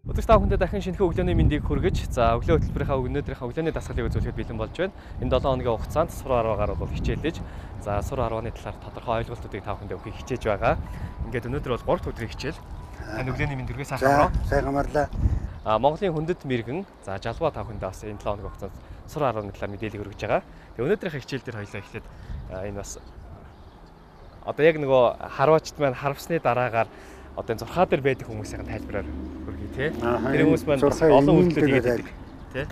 Өдөрт та бүхэндээ дахин шинэхэн өглөөний мэндийг хүргэж, за өглөө хөтөлбөрийнхаа өнөөдрийнхээ өглөөний дасгалыг үзүүлэхэд бэлэн болж байна. Энэ 7 хоногийн хугацаанд сур арваагаар бол хичээлж, за сур арвааны талаар тодорхой ойлголтуудыг та бүхэндээ өгөхийг хичээж байгаа. Ингээд өнөөдөр бол 3 дахь өдрийн хичээл. Тань өглөөний мэнд хүргээ сайхан байна. Сайхан марлаа. Монголын хүндэт мэргэн, за жалбаа та бүхэндээ бас энэ 7 хоногийн хугацаанд сур арвааны талаар мэдээлэл өргөж байгаа. Тэгээ өнөөдрийнхээ хичээл дээр хоёлаа эхлээд энэ бас одоо яг нөгөө харваачд маань харвсны дараагаар одоо энэ зурхаа дээр байдаг хүмүүсийн тайлбараар хүргэе тий. Тэр хүмүүс маань олон үйлдэл хийдэг тий.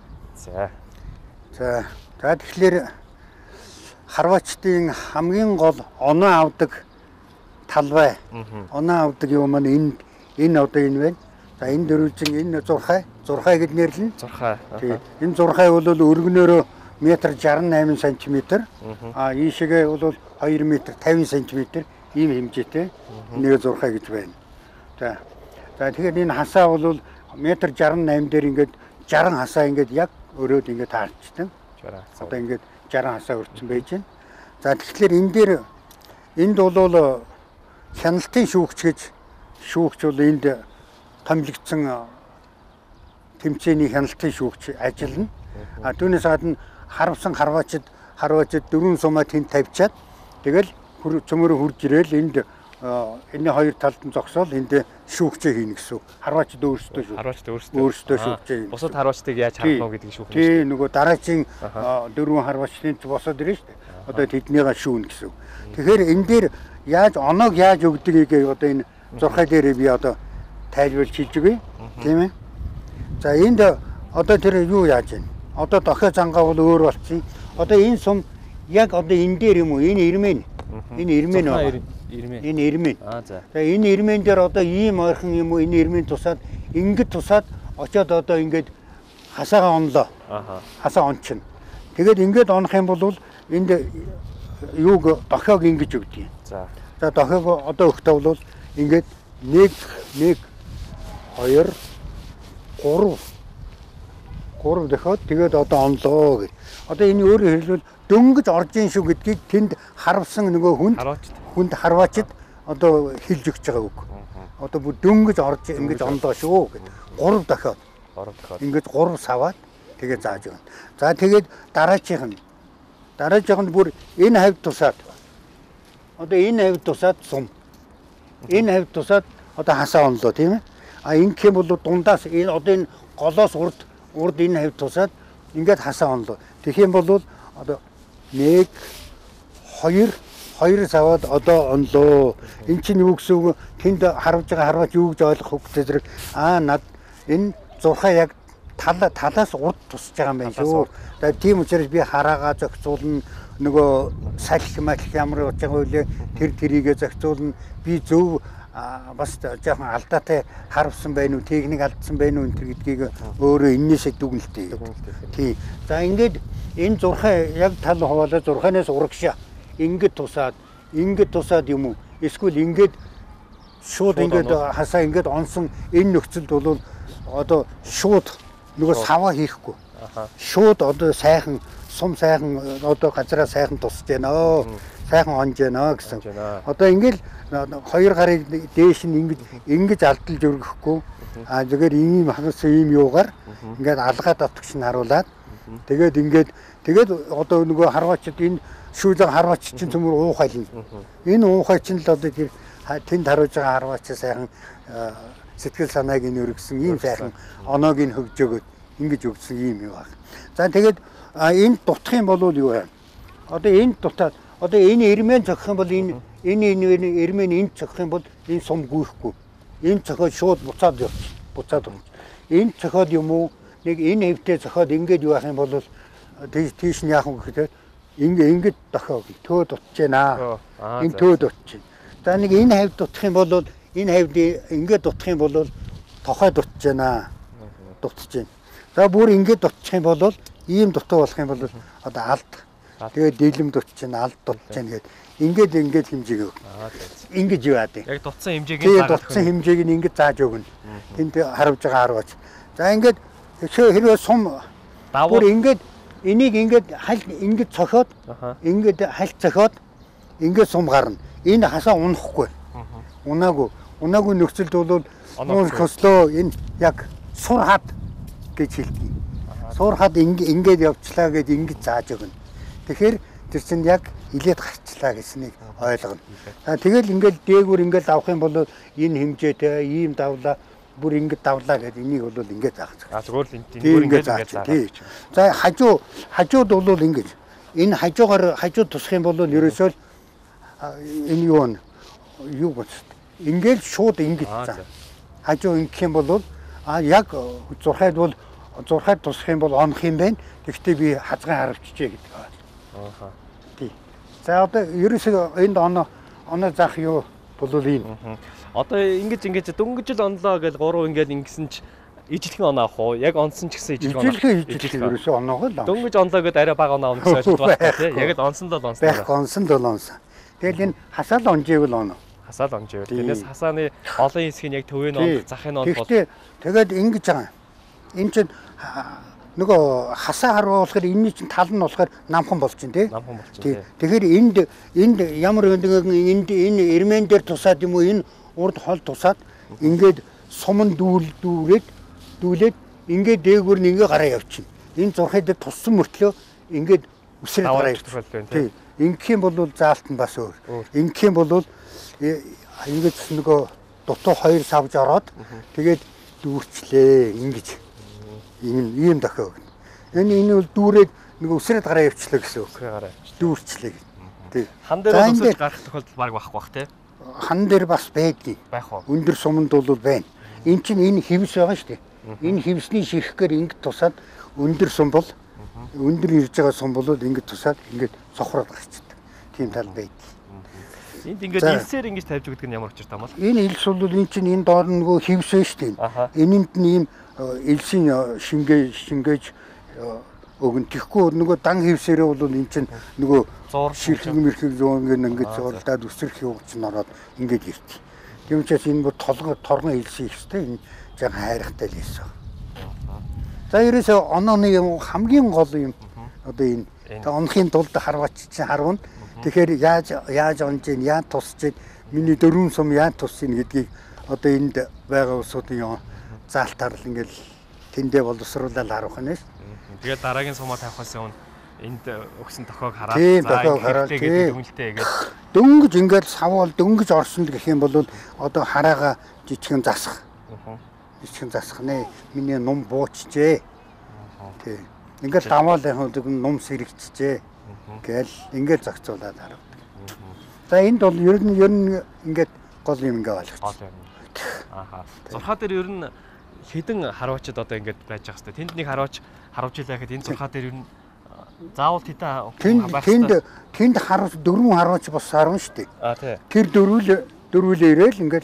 За тэгэхээр харваачдын хамгийн гол оноо авдаг талбай. Оноо авдаг юм маань энэ одоо энэ байна. За энэ дөрвөлжин энэ зурхай гэж нэрлэнэ. Зурхай. Тий. Энэ зурхай бол өргөнөөрөө метр 68 см. Ийшээгээ бол 2 метр 50 см ийм хэмжээтэй нэг зурхай гэж байна. За тэгэхээр энэ хасаа бол метр 68 дээр ингээд 60 хасаа ингээд яг өрөөд ингээд таарчдаг. Одоо ингээд 60 хасаа өртсөн байж байна. За тэгэхээр энд бол хяналтын шүүгч бол энд томилогдсон тэмцээний хяналтын шүүгч ажиллана. Түүнээс гадна харваачд 4 сумаа тэнд тавьчаад тэгэл цөмөрө хурж ирээл энд энэ хоёр талд нь зогсоол энд шүүгчээ хийнэ гэсэн. Харваачд өөрсдөө шүүгчээ. Бусад харваачдыг яаж харах вэ гэдгийг шүүх юм. Тий, нөгөө дараагийн 4 харваачдын босоод ирнэ шүү дээ. Одоо тэднийгээ шүүнэ гэсэн. Тэгэхээр энэ дээр оноог яаж өгдгийг одоо энэ зурхай дээр би одоо тайлбарлаж хэлж өгье. Тийм ээ. За энд одоо тэр юу яаж байна? Одоо дохио зангаа бол өөр болчихсон. Одоо энэ сум яг одоо энэ дээр юм уу? Энэ ирмэн. Энэ ирмэн байна. Энэ ирмэн. За энэ ирмэн дээр одоо ийм ойрхон юм уу? Энэ ирмэн тусаад ингэж тусаад очиод одоо ингэж хасаагаа онлоо. Хасаа ончин. Тэгээд ингэж онох юм бол энд юуг дохиог ингэж өгдөг. За дохиог одоо өгтөө бол ингэж 1 2 3 дахиад тэгээд одоо онлоо гэж. Одоо энэ өөрөөр хэлбэл дөнгөж орж ийн шүү гэдгийг тэнд харвсан нөгөө хүнд харваачд одоо хэлж өгч байгаа үг. Одоо бүр дөнгөж орж ингэж онлоо шүү гэж. 3 дахиад. Ингэж 3 саваад тэгээд зааж өгнө. За тэгээд дараачих нь бүр энэ хавьд тусаад. Одоо энэ хавьд тусаад сум. Энэ хавьд тусаад одоо хасаа онлоо тийм ээ. Ингэх юм бол дундаас энэ одоо энэ голоос урд энэ хавьд тусаад ингээд хасаа онлоо. Тэгэх юм бол одоо 1 2 саваад одоо онлоо. Эн чинь юу гэсэн үг? Тэнд харвж байгаа харваач юу гэж ойлгох вэ зэрэг над энэ зурхай яг талаас урд тусаж байгаа юм байна шүү. Тэгээд тийм учраас би хараагаа зохицуулна. Нөгөө салхи ямар болж байгаа вэ? Тэрийгээ зохицуулна. Би зөв бас жоохон алдаатай харвсан байна уу, техник алдсан байна уу гэдгийг өөрөө энээсээ дүгнэлтэй. Тий. За ингээд энэ зурхай яг тал хуваалаа зурхаанаас урагшаа ингээд тусаад юм уу? Эсвэл ингээд шууд ингээд хасаа ингээд онсон энэ нөхцөлд бол одоо шууд нөгөө саваа хийхгүй. Шууд одоо сум сайхан одоо газараа сайхан тусаж байна. Сайхан онж байна гэсэн. Одоо ингээд 2 гарыг дээш нь ингэж алдалж өргөхгүй. Зүгээр ийм хагас ийм юугаар ингээд алгаад автагч нь харуулад тэгээд одоо нөгөө харваачд энэ шүүжиг харваач чинь цөмөр уухайлна. Энэ уухай чинь л одоо тэр тэнд харуулж байгаа харваач сайхан сэтгэл санааг нь өргөсөн ийм сайхан оноог нь хөгж өгöd ингэж өгсөн ийм юу баг. За тэгээд энэ дутах юм бол юу вэ? Одоо энэ дутаад одоо энэ ирмэн зогсох юм бол энэ ирмэн энд зогсох юм бол энэ сум гүйхгүй. Энэ цохоод шууд буцаад орно. Энэ цохоод юм уу нэг энэ хэвтээ цохоод ингээд юу ах юм бол тийш нь яах вэ гэхээр ингээд дохиог төө дутж байна. Энэ төө дутж байна. За нэг энэ хавьд дутах юм бол энэ хавьд ингээд дутах юм бол тохой дутж байна. Дутж байна. За бүр ингээд дутчих юм бол ийм дутуу болох юм бол одоо алд. Тэгээд дийлэм дутж байна, алд дутж байна гэд ингээд хэмжээг өгнө. Ингэж яваад. Яг дутсан хэмжээг нь ингэж зааж өгнө. Тэнд харавж байгаа харваач. За ингээд хэрвээ сум бүр ингээд энийг ингээд ингэж цохоод ингээд хальт цохоод ингээд сум гарна. Энэ хасаа унахгүй. Унаагүй нөхцөлд бол Нуур көслөө энэ яг сур хад гэж хэлдэг. Сур хад ингээд явчлаа гэж ингэж зааж өгнө. Тэгэхээр тэр чинь яг илээд гарчлаа гэснийг ойлгоно. Тэгэл ингээд дээгүүр ингээд авах юм бол энэ хэмжээтэй ийм давлаа бүр ингэж давлаа гэдэг энийг бол ингэж заах. Зүгээр л энэ ингээд заагаад. За хажууд бол ингэж. Энэ хажууд тусах юм бол ерөөсөө энэ юу гэж ингээд шууд ингэж заа. Хажуу ингэх юм бол яг 6-д тусах юм бол онох юм байна. Тэгэхдээ би хазган харавчжээ гэдэг байна. Тий. За одоо ерөөсөө энд оноо заах юу бол ийм. Одоо ингэж дөнгөж л онлоо гэж 3 ингээд ингэсэн ч ижлэхэн оноо авах уу? Яг онсон ч гэсэн ижлэхэн ерөөсөө оноогоо л. Дөнгөж онлоо гэдээ арай бага оноо авах гэсэн ойлголт байна тий. Яг л онсон л онсон. Байх онсон л онсон. Тэгэл энэ хасаал онжэвэл оноо. Хасаал онжэвэл. Тэрнээс хасааны олон хэсгийг яг төвийн онд захын онд бол. Тэгээд ингэж байгаа. Энэ чинь нөгөө хасаа харуу болохоор энэний чинь тал нь болохоор намхан болж чинь тий. Намхан болж чинь. Тэгэхээр энд ямар энд энэ эрмэн дээр тусаад юм уу энэ урд хол тусаад ингээд суман дүүлээд ингээд дээгүүр нь ингээ гараа явчихна. Энэ зурхай дээр туссан мөртлөө ингээд үсрээд гараа явчихна. Тий. Ингэх юм бол заалт нь бас өөр. Ингэх юм бол ингээд нөгөө дутуу 2 савж ороод тэгээд дүүрчлээ ингэж. Ийм дохио. Энэ бол дүүрээд нөгөө үсрээд гараа явчлаа гэсэн үг. Гараа дүүрчлээ. Тий. Хан дээр үсрээд гарах тохиолдол баг байхгүй бах тий. Хан дээр бас байдгийг. Байх уу. Өндөр суманд бол байна. Энд чинь энэ хивс байгаа шүү дээ. Энэ хивсний ширхгээр ингэж тусаад өндөр сум бол өндөр ирж байгаа сум бол ингэж тусаад ингэж сохроод гарчдаг. Тийм тал байдаг. Энд ингээд илсээр ингэж тавьж өгдөг нь ямар учиртай юм бол? Энэ илс бол энэ чинь энэ доор нөгөө хивс байна шүү дээ. Энэнд нь ийм илсийн шингээж өгөн тэхгүй нөгөө дан хивсээрээ бол энэ чинь нөгөө ширхэг мэрхэг зүүн ингэж зурлаад үсрэх явууч нь ороод ингэж ирт. Тийм учраас энэ бүр торгон илсэх хэвчтэй энэ жаа хайрхтай л хэлсэн. За ерөөсөө онооны юм хамгийн гол юм одоо энэ онохын тулд харваач чинь харвна. Тэгэхээр яаж онж ийн яаж тусч ийн миний дөрвөн сум яаж тусч ийн гэдгийг одоо энд байгаа улсуудын заалтаар л ингээл тэндээ боловсруулаад харуулах нь ш. Тэгээд дараагийн сумаа тавихаас өмнө энд өгсөн тохиог хараад тохиог хараад дүнэлтэй гэж дөнгөж ингээд саввал дөнгөж орсон л гэх юм бол одоо хараага жижигэн засах. Жижигэн засах нэ миний ном буучжээ. Тий. Ингээд даваал ном сэрэгчжээ. Гэл ингээд зохицуулаад харуулдаг. За энд бол ер нь ингээд гол юм ингээ ойлгочих. Ааха. Зурхаа дээр ер нь хэдэн харваачд одоо ингээд байж байгаа хэвээр. Тэнд нэг харваач харуулж илаа гэхэд энэ зурхаа дээр ер нь заавал тэнд харваач 4 харваач бас сарван шүү дээ. Тий. Тэр дөрвөлээ ирээл ингээд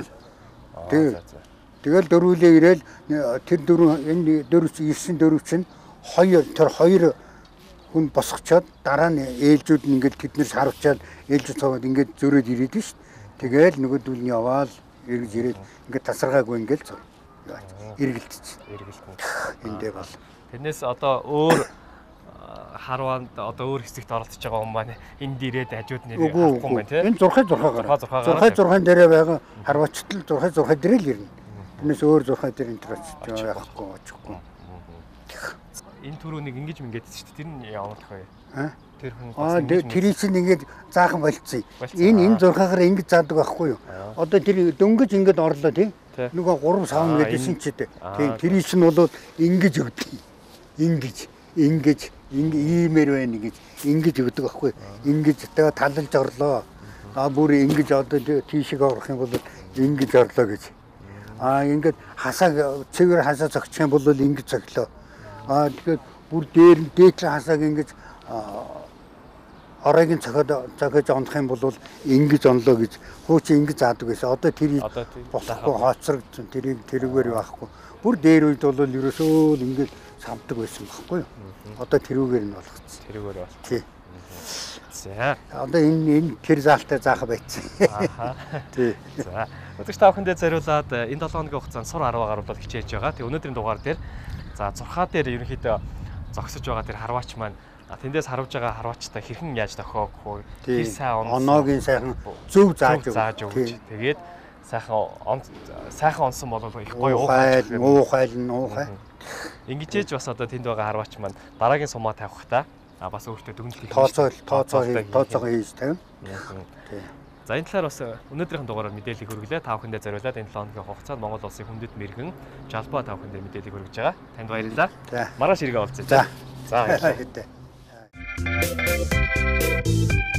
тэгэл дөрвөлээ ирээл тэр энэ 9 чинь хоёр хүн босгочоод дараа нь ээлжүүд нь ингээд тэднээс харуулчаад ээлж цаваад ингээд зөрөөд ирээд нь шүү. Тэгээл нөгөөдөл нь яваал эргэж ирээд ингээд тасаргаагүй ингээд эргэлдэж. Эндээ бол. Тэрнээс одоо өөр харваанд одоо өөр хэсэгт оролцож байгаа хүн маань энд ирээд хажууд нэр авахгүй юм байна тийм. Энэ 6-6 дээрээ байгаа харваачтал 6 дээрээ л ирнэ. Тэрнээс өөр 6 дээр энэ төрөж явахгүй очихгүй. Энэ түрүүнийг ингэж мингээд шүү дээ. Тэр нь ямар тах вэ? Тэр хүн тэрийг чинь ингээд заахан болцсон. Энэ 6-аар ингэж заадаг байхгүй юу? Одоо тэр дөнгөж ингээд орлоо тийм. Нөгөө 3 савн гэдсэн ч тийм. Тэрийг чинь бол ингэж өгдөг. Ингэж иймэр байна ингэж өгдөг байхгүй. Ингэж тэгээ талалж орлоо. Бүр ингэж одоо тийшээ орох юм бол ингэж орлоо гэж. Ингээд хасаа цэвэр хасаа зогчих юм бол ингэж зоглоо. Тэгэхээр бүр дээдлээ хасааг ингэж оройг цохиож онох юм бол ингэж онлоо гэж хуучин ингэж заадаг байсан. Одоо тэрийг болохгүй хооцрогдсон. Тэрүүгээр байхгүй. Бүр дээр үед бол ерөөсөө л ингэж самдаг байсан байхгүй юу? Одоо тэрүүгээр нь болгоцсон. Тэрүүгээр бол. Тий. За. Одоо энэ тэр заалтаа заах байцсан. Тий. За. Өдөрч тавхандаа зориулаад энэ 7 хоногийн хугацаанд сур 10 гаруудад хичээж байгаа. Тэгээ өнөөдрийн дугаар дээр за зурхаа дээр ерөнхийдөө зогсож байгаа тэр харваач маань тэндээс харуулж байгаа харваачтай хэрхэн яаж тохиог вэ? Тэр сайн оноогийн сайхан зөв зааж өгч. Тэгээд сайхан онсон бол их гоё уухай. Ингэж бас одоо тэнд байгаа харваач маань дараагийн сумаа тавихтаа бас өөртөө дүгнэлт тооцоогоо хийж тавина. За энэ талаар бас өнөөдрийн дугаараар мэдээлэл хүргэлээ. Та бүхэндээ зориулаад энэ 7 хоногийн хугацаанд Монгол улсын хүндэт мэргэн жалбаа та бүхэндээ мэдээлэл хүргэж байгаа. Танд баярлалаа. Маргааш иргэ уулзъя. За. За. Баярлалаа.